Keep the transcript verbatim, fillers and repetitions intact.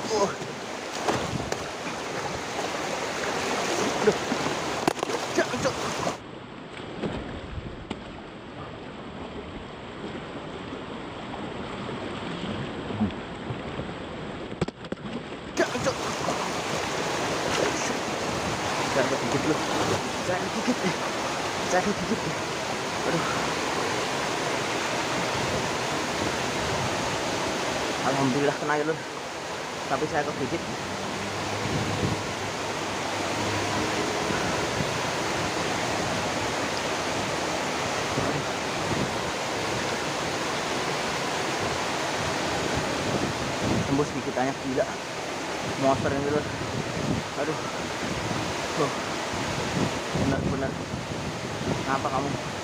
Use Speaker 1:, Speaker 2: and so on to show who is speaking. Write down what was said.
Speaker 1: Uh. Aduh. Cak, cak. Cak, cak. Jangan kegigit lu. Jangan kegigit nih. Jangan kegigit nih. Aduh. Alhamdulillah kena ya lur. Tapi saya kegigit. Tembus gigitannya gila. Monster ini lur. Aduh. Tuh. Benar-benar. Kenapa kamu?